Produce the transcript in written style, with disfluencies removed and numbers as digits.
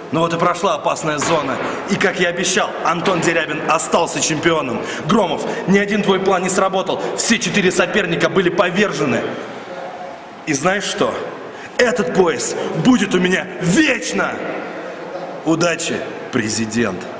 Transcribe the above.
Ну вот и прошла опасная зона. И, как я обещал, Антон Дерябин остался чемпионом. Громов, ни один твой план не сработал. Все 4 соперника были повержены. И знаешь что? Этот пояс будет у меня вечно! Удачи, президент!